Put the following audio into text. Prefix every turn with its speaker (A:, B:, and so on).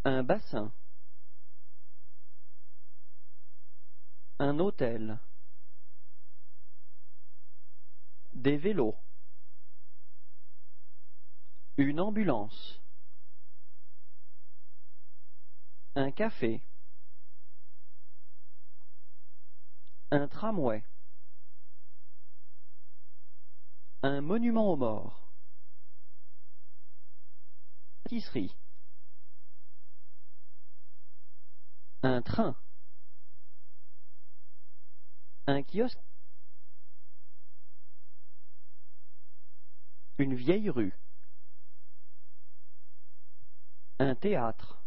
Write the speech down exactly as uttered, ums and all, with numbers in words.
A: Un bassin. Un hôtel. Des vélos. Une ambulance. Un café. Un tramway. Un monument aux morts. Pâtisserie. Un train. Un kiosque. Une vieille rue. Un théâtre.